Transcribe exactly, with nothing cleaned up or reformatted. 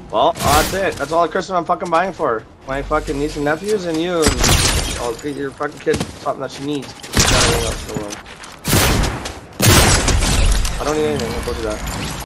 Well, that's it. That's all the Christmas I'm fucking buying for. My fucking niece and nephews and you, and I'll get your fucking kid something that she needs. She's got everything else in the world. I don't need anything. I'll go do that.